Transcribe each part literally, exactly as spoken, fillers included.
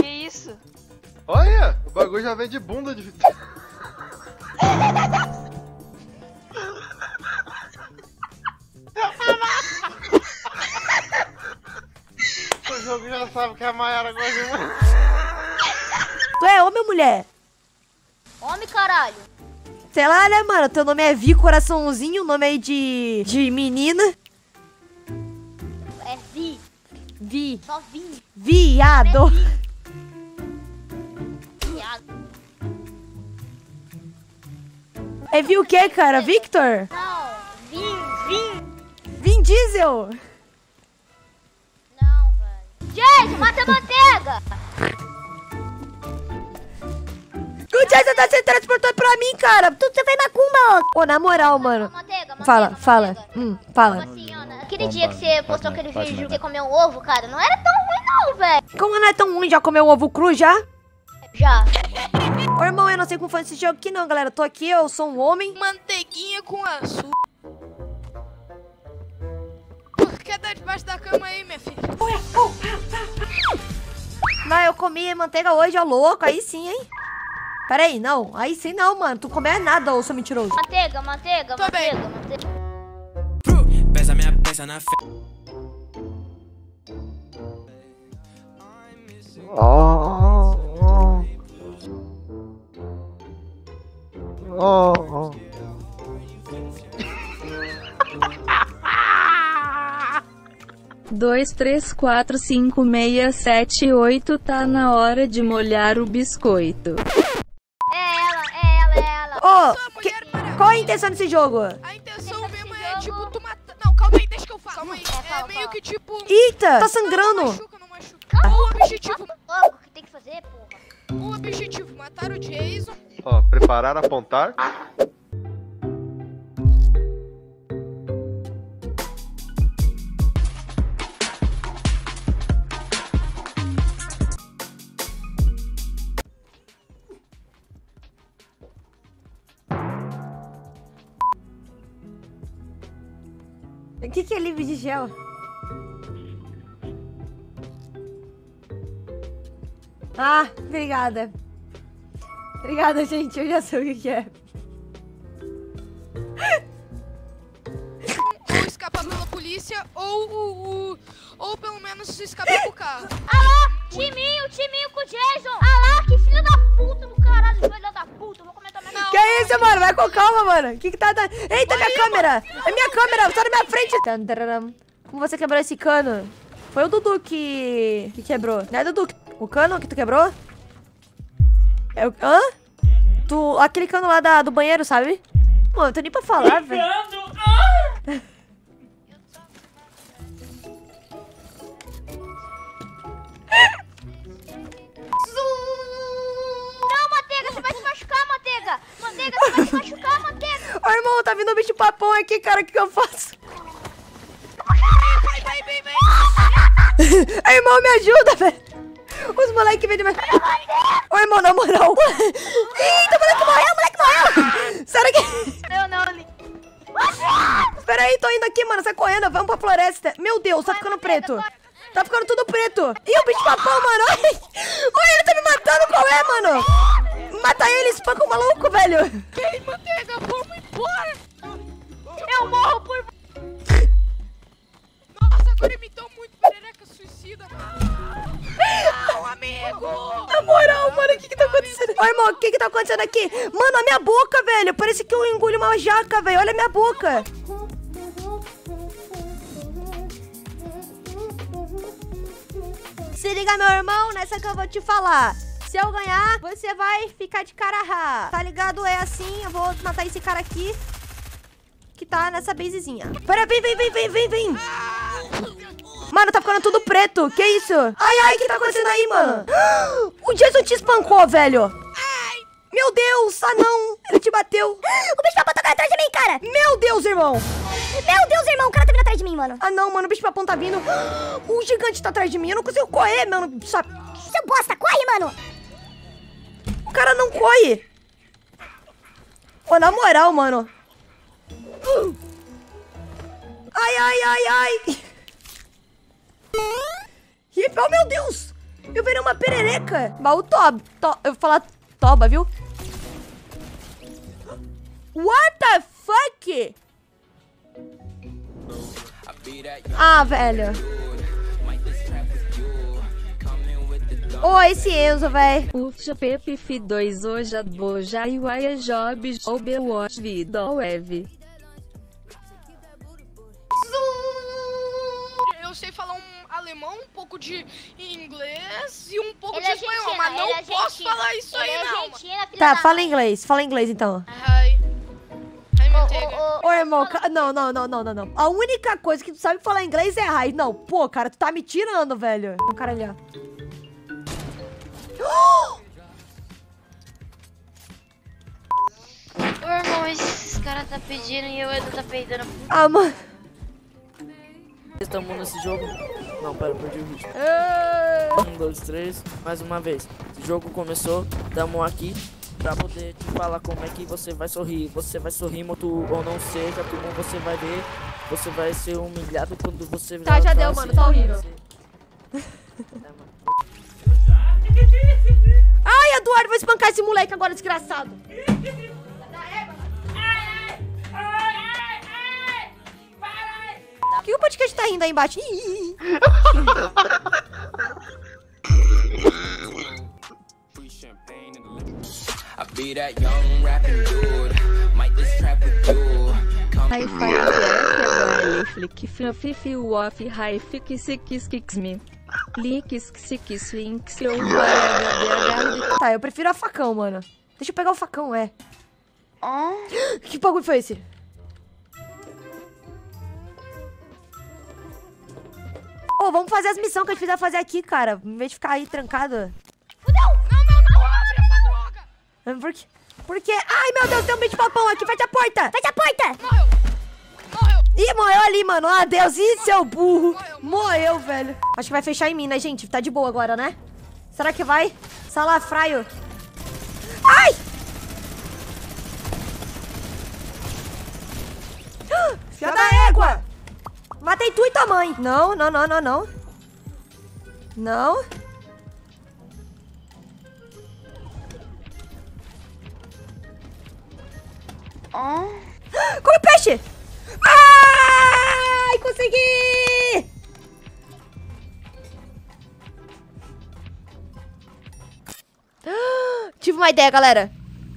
Que isso? Olha, o bagulho já vem de bunda de Vitor. O jogo já sabe que a Mayara gosta de mim. Tu é homem ou mulher? Homem, caralho. Sei lá, né, mano? Teu nome é Vi Coraçãozinho, o nome aí de... de menina. É Vi. Vi. Só Vi. Viado. Viado. É Vi o quê, cara? Victor? Não. Vim, Vim. Vin Diesel? Não, velho. Jason, mata a manteiga. O Jason tá se transportando pra mim, cara. Tu você fez macumba. Ô, na moral, mano. Manteiga, manteiga, Fala, manteiga. fala. Hum, fala. Assim, ó, né? Aquele dia que você postou aquele vídeo que você comeu um ovo, cara, não era tão ruim não, velho. Como não é tão ruim? Já comeu ovo cru, já? Já. Ô, irmão, eu não sei como foi esse jogo aqui não, galera. Eu tô aqui, eu sou um homem. Manteiguinha com açúcar. Por que tá debaixo da cama aí, minha filha? Não, eu comi manteiga hoje, ó, louco. Aí sim, hein? Pera aí, não. Aí sim não, mano. Tu comeu nada, ô, seu mentiroso. Manteiga, manteiga, Tô manteiga, bem. manteiga. Pesa minha peça na fé. Oh, oh, oh, oh. Dois, três, quatro, cinco, seis, sete, oito. Tá na hora de molhar o biscoito. É ela, é ela, é ela. Ô, Sua que- mulher maravilhosa. qual a intenção desse jogo? A intenção Esse mesmo jogo- é tipo tu matar. Não, calma aí, deixa que eu falo. Calma aí. É, É, fala, meio fala. que tipo. Eita, tá Não sangrando. machuca, não machuca. O objetivo. Logo, o que tem que fazer, porra? O objetivo, matar o Jason. Ó, preparar, apontar. O que, que é livre de gel? Ah, obrigada. Obrigada, gente. Eu já sei o que, que é. Ou escapar pela polícia, ou o. o- ou pelo menos se escapar com o carro. Alô, timinho, timinho com o Jason. Ah lá, que filho da puta do caralho, filho da puta. Vou comentar mais nada. Que isso, mano? Vai com calma, mano. O que que tá... dando? Eita, minha câmera. É minha câmera. Sai da minha frente. Tantararam. Como você quebrou esse cano? Foi o Dudu que... que quebrou. Não é, Dudu? O cano que tu quebrou? É o... Hã? Tu... Aquele cano lá da... do banheiro, sabe? Mano, eu tô nem pra falar, velho. Não, manteiga, você vai se machucar, manteiga. Manteiga, você vai se machucar, manteiga. Ô, irmão, tá vindo um bicho papão aqui, cara. O que que eu faço? Vai, vai, vai, vai. Aí, irmão, me ajuda, velho. Os moleques vêm demais. Ô, irmão, na moral. Eita, o moleque morreu, o moleque morreu. Sai daqui. Eu não, li. Espera aí, tô indo aqui, mano. Sai correndo, vamos pra floresta. Meu Deus, tá ficando preto. Tá ficando tudo preto. Ih, o bicho papão, mano. Ai, Oi, ele tá me matando. Qual é, mano? Mata ele, espanca o maluco, velho. Vem, manteiga, vamos embora. Eu morro por... Nossa, agora imitou muito perereca suicida. Não, amigo. Na moral, mano, o que que tá acontecendo? Ô, irmão, o que que tá acontecendo aqui? Mano, a minha boca, velho. Parece que eu engoli uma jaca, velho. Olha a minha boca. Se liga, meu irmão, nessa que eu vou te falar. Se eu ganhar, você vai ficar de cara rá. Tá ligado? É assim, eu vou matar esse cara aqui. Que tá nessa basezinha. Pera, vem, vem, vem, vem, vem, vem. Mano, tá ficando tudo preto. Que isso? Ai, ai, o que tá acontecendo aí, mano? O Jason te espancou, velho. Meu Deus, ah não. Ele te bateu. O bicho papão tá atrás de mim, cara. Meu Deus, irmão. Meu Deus, irmão, o cara tá vindo atrás de mim, mano. Ah não, mano, o bicho papão tá vindo. O gigante tá atrás de mim. Eu não consigo correr, mano. Só... Seu bosta, corre, mano. O cara não corre. Ô, na moral, mano. Ai, ai, ai, ai. Ih, oh, meu Deus. Eu virei uma perereca. Baú Toba. To, eu vou falar Toba, viu? What the fuck? Ah, velho. Ô, oh, esse Enzo, velho. Ufa, Pepe, Fi dois, hoje, boja, e Uaia, Job, Obewash, Vida, Weve. Eu sei falar um alemão, um pouco de inglês e um pouco Ele de é espanhol, argentina, mas não ele é posso argentina. falar isso Ele aí, é não. argentina, filha Tá, da fala mãe. inglês. Fala inglês, então. Ai. Ai, meu Ô, Deus. ô, ô, Ô, irmão, ca- não, não, não, não, não, não. A única coisa que tu sabe falar inglês é raiz. Não, pô, cara, tu tá me tirando, velho. O cara ali, ó. Ô, irmão, esses caras tá pedindo e eu ainda tá peidando. Ah, mano. Estamos nesse jogo. Não, pera, perdi o ritmo. É. Um, dois, três, mais uma vez. O jogo começou, tamo aqui pra poder te falar como é que você vai sorrir. Você vai sorrir, moto ou não seja, como você vai ver. Você vai ser humilhado quando você... Tá, já deu, mano, tá horrível. Ai, Eduardo, vou espancar esse moleque agora, desgraçado. O que o podcast tá rindo aí embaixo? Ih. Hi, fire, flick, fluffy, feel off, high, fick, sick, kicks me. Licks, sick, swinks, eu Tá, eu prefiro a facão, mano. Deixa eu pegar o facão, é. Oh. Que bagulho foi esse? Ô, vamos fazer as missões que a gente precisa fazer aqui, cara. Em vez de ficar aí trancado. Não, não, não, abre essa droga. Por quê? Por quê? Ai, meu Deus, tem um bicho papão aqui. Fecha a porta. Fecha a porta. Morreu. Morreu. Ih, morreu ali, mano. Ah, Deus. Ih, seu burro. Morreu, velho. Acho que vai fechar em mim, né, gente? Tá de boa agora, né? Será que vai? Salafraio. Ai! Filha da égua! Matei tu e tua mãe. Não, não, não, não, não. Não. Oh. Come peixe! Ai, consegui! Tive uma ideia, galera.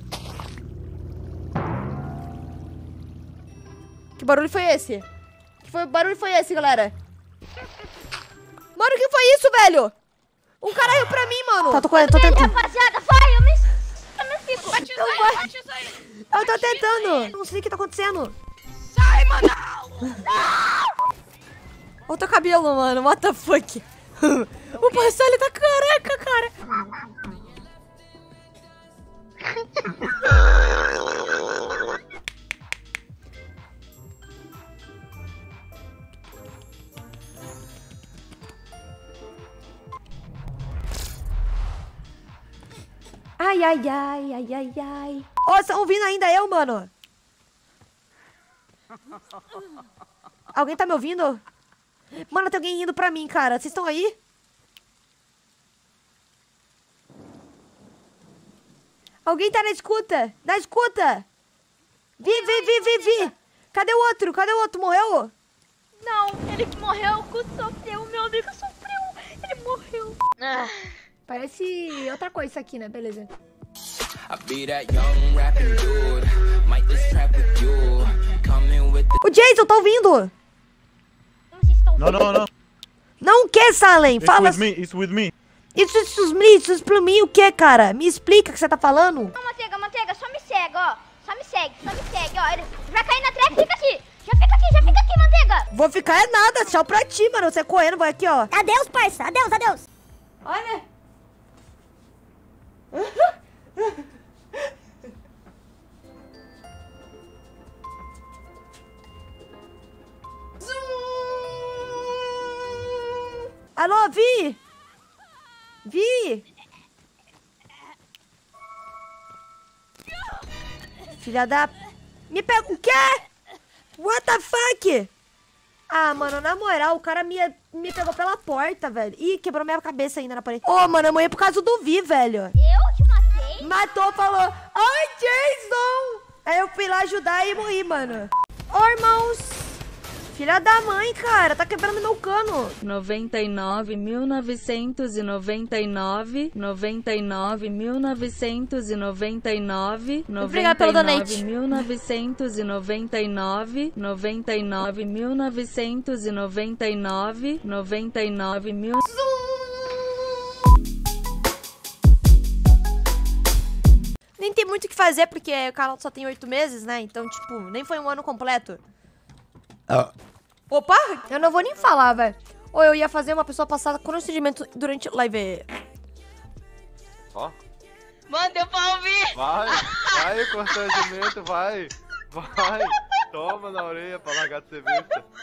Que barulho foi esse? Que foi, barulho foi esse, galera? Mano, o que foi isso, velho? Um cara riu pra mim, mano. Tá, tô correndo, tô tentando. Rapaziada, vai, eu me, eu me fico. Bate isso Não aí, vai. bate isso aí. Eu tô tentando. Não sei o que tá acontecendo. Sai, mano. Olha o teu cabelo, mano. What the fuck? O pastor, ele tá careca, cara. Ai, ai, ai, ai, ai, ai. Ô, vocês estão ouvindo ainda eu, mano? Alguém tá me ouvindo? Mano, tem alguém indo pra mim, cara. Vocês estão aí? Alguém tá na escuta? Na escuta! Vi, vi, vi, vi, vi! Cadê o outro? Cadê o outro? Morreu? Não, ele que morreu, sofreu, meu amigo sofreu. Ele morreu. Ah. Parece outra coisa isso aqui, né? Beleza. O Jason, tá ouvindo? No, no, no. Não o que, Salem? It's Fala. with me. It's with me. Isso, isso, isso, isso pra mim o que, cara? Me explica o que você tá falando. Não, manteiga, manteiga, só me segue, ó. Só me segue, só me segue, ó. Ele vai cair na trap, fica aqui. Já fica aqui, já fica aqui, manteiga. Vou ficar é nada, tchau pra ti, mano. Você correndo, vai aqui, ó. Adeus, parça, adeus, adeus. Olha. Alô, Vi? Vi? Filha da... Me pega... O quê? What the fuck? Ah, mano, na moral, o cara me, me pegou pela porta, velho. Ih, quebrou minha cabeça ainda na parede. Ô, oh, mano, eu morri por causa do Vi, velho. Eu te matei? Matou, falou, ai, Jason! Aí eu fui lá ajudar e morri, mano. Ô, oh, irmãos. Filha da mãe, cara, tá quebrando meu cano. noventa e nove mil novecentos e noventa e nove, noventa e nove mil novecentos e noventa e nove, Obrigada pelo donate. mil novecentos e noventa e nove, noventa e nove mil novecentos e noventa e nove, noventa e nove mil. Nem tem muito o que fazer, porque o canal só tem oito meses, né? Então, tipo, nem foi um ano completo. Ah. Opa! Eu não vou nem falar, velho. Ou eu ia fazer uma pessoa passar constrangimento durante live. Ó. Mano, deu pra ouvir. Vai, vai, constrangimento, vai. Vai. Toma na orelha pra largar de ser besta.